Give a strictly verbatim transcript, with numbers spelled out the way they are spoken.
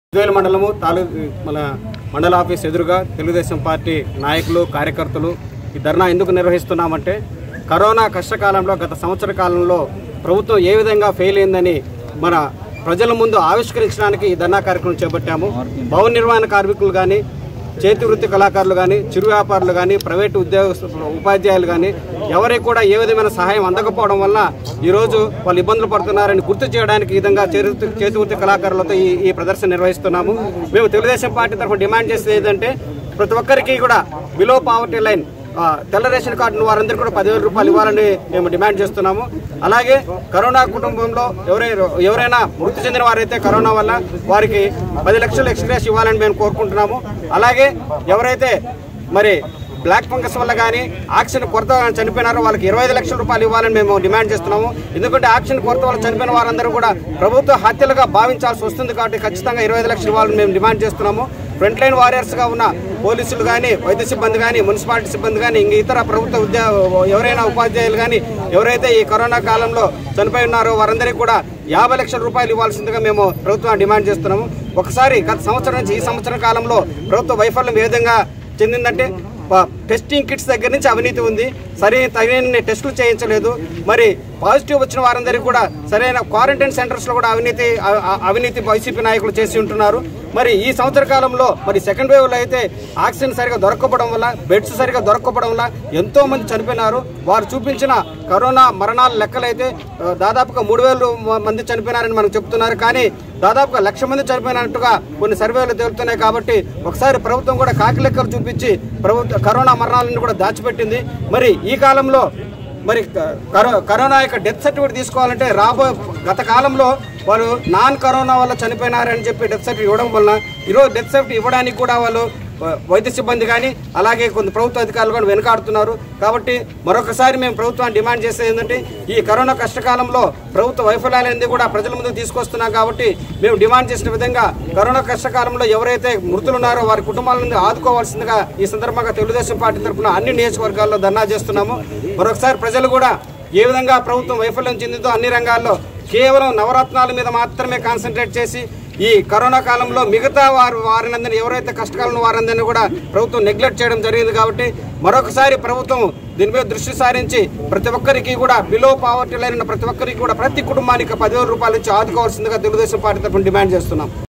వేల మండలము తాలూకు మన మండల ఆఫీస్ ఎదురుగా తెలుగుదేశం పార్టీ నాయకులు కార్యకర్తలు ఈ ధర్నా ఎందుకు నిర్వహిస్తున్నామంటే కరోనా కష్టకాలంలో గత సంవత్సర కాలంలో ప్రభుత్వం ఏ విధంగా ఫెయిల్ అయిందని మన ప్రజల ముందు ఆవిష్కరించడానికి ఈ ధర్నా కార్యక్రమం చేపట్టాము. భవన నిర్మాణ కార్మికులు కానీ, చేతి వృత్తి కళాకారులు కానీ, చిరు వ్యాపారులు కానీ, ప్రైవేటు ఉద్యోగ ఉపాధ్యాయులు కానీ ఎవరికి కూడా ఏ విధమైన సహాయం అందకపోవడం వల్ల ఈరోజు వాళ్ళు ఇబ్బందులు పడుతున్నారని గుర్తు చేయడానికి ఈ విధంగా చేతి వృత్తి కళాకారులతో ఈ ఈ ప్రదర్శన నిర్వహిస్తున్నాము. మేము తెలుగుదేశం పార్టీ తరఫున డిమాండ్ చేసేది ఏంటంటే ప్రతి ఒక్కరికి కూడా బిలో పావర్టీ లైన్ తెల్ల రేషన్ కార్డు వారందరికీ కూడా పదివేల రూపాయలు ఇవ్వాలని మేము డిమాండ్ చేస్తున్నాము. అలాగే కరోనా కుటుంబంలో ఎవరైనా ఎవరైనా మృతి చెందిన వారైతే కరోనా వల్ల వారికి పది లక్షలు ఎక్స్గ్రేస్ ఇవ్వాలని మేము కోరుకుంటున్నాము. అలాగే ఎవరైతే మరి బ్లాక్ ఫంగస్ వల్ల కానీ ఆక్సిజన్ కొరత చనిపోయినారో వాళ్ళకి ఇరవై ఐదు లక్షల రూపాయలు ఇవ్వాలని మేము డిమాండ్ చేస్తున్నాము. ఎందుకంటే ఆక్సిజన్ కొరత వల్ల చనిపోయిన వారందరూ కూడా ప్రభుత్వ హత్యలుగా భావించాల్సి వస్తుంది కాబట్టి ఖచ్చితంగా ఇరవై ఐదు లక్షలు ఇవ్వాలని మేము డిమాండ్ చేస్తున్నాము. ఫ్రంట్ లైన్ వారియర్స్గా ఉన్న పోలీసులు కానీ, వైద్య సిబ్బంది కానీ, మున్సిపాలిటీ సిబ్బంది కానీ, ఇంక ఇతర ప్రభుత్వ ఉద్యో ఎవరైనా ఉపాధ్యాయులు కానీ ఎవరైతే ఈ కరోనా కాలంలో చనిపోయి ఉన్నారో వారందరికీ కూడా యాభై లక్షల రూపాయలు ఇవ్వాల్సిందిగా మేము ప్రభుత్వం డిమాండ్ చేస్తున్నాము. ఒకసారి గత సంవత్సరం నుంచి ఈ సంవత్సరం కాలంలో ప్రభుత్వ వైఫల్యం ఏ విధంగా చెందిందంటే టెస్టింగ్ కిట్స్ దగ్గర నుంచి అవినీతి ఉంది, సరైన తగిన టెస్టులు చేయించలేదు. మరి పాజిటివ్ వచ్చిన వారందరికీ కూడా సరైన క్వారంటైన్ సెంటర్స్లో కూడా అవినీతి అవినీతి వైసీపీ నాయకులు చేసి ఉంటున్నారు. మరి ఈ సంవత్సర కాలంలో మరి సెకండ్ వేవ్లో అయితే ఆక్సిజన్ సరిగా దొరకకపోవడం వల్ల, బెడ్స్ సరిగా దొరకకపోవడం వల్ల ఎంతో మంది చనిపోయినారు. వారు చూపించిన కరోనా మరణాల లెక్కలైతే దాదాపుగా మూడు వేల మంది చనిపోయినారని మనకు చెప్తున్నారు. కానీ దాదాపుగా లక్ష మంది చనిపోయినట్టుగా కొన్ని సర్వేలు తేలుతున్నాయి. కాబట్టి ఒకసారి ప్రభుత్వం కూడా కాకి లెక్కలు చూపించి ప్రభుత్వ కరోనా మరణాలను కూడా దాచిపెట్టింది. మరి ఈ కాలంలో మరి కరోనా యొక్క డెత్ సర్టిఫికేట్ తీసుకోవాలంటే రాబో గత కాలంలో వాళ్ళు నాన్ కరోనా వల్ల చనిపోయినారని చెప్పి డెత్ సర్టిఫికేట్ ఇవ్వడం వలన ఈరోజు డెత్ సర్టిఫికేట్ ఇవ్వడానికి కూడా వాళ్ళు వైద్య సిబ్బంది కానీ అలాగే కొంత ప్రభుత్వ అధికారులు కూడా వెనుకాడుతున్నారు. కాబట్టి మరొకసారి మేము ప్రభుత్వాన్ని డిమాండ్ చేసేది ఏంటంటే ఈ కరోనా కష్టకాలంలో ప్రభుత్వ వైఫల్యాలన్నీ కూడా ప్రజల ముందుకు తీసుకొస్తున్నాం. కాబట్టి మేము డిమాండ్ చేసిన విధంగా కరోనా కష్టకాలంలో ఎవరైతే మృతులున్నారో వారి కుటుంబాల నుండి ఆదుకోవాల్సిందిగా ఈ సందర్భంగా తెలుగుదేశం పార్టీ తరఫున అన్ని నియోజకవర్గాల్లో ధర్నా చేస్తున్నాము. మరొకసారి ప్రజలు కూడా ఏ విధంగా ప్రభుత్వం వైఫల్యం చెందిందో అన్ని రంగాల్లో కేవలం నవరత్నాల మీద మాత్రమే కాన్సన్ట్రేట్ చేసి ఈ కరోనా కాలంలో మిగతా వారు వారినందరినీ ఎవరైతే కష్టకాలంలో వారందరినీ కూడా ప్రభుత్వం నెగ్లెక్ట్ చేయడం జరిగింది. కాబట్టి మరొకసారి ప్రభుత్వం దీని మీద దృష్టి సారించి ప్రతి ఒక్కరికి కూడా బిలో పావర్టీ లైన్ ఉన్న ప్రతి ఒక్కరికి కూడా ప్రతి కుటుంబానికి పదివేల రూపాయలు ఇచ్చి ఆదుకోవాల్సిందిగా తెలుగుదేశం పార్టీ తరఫున డిమాండ్ చేస్తున్నాం.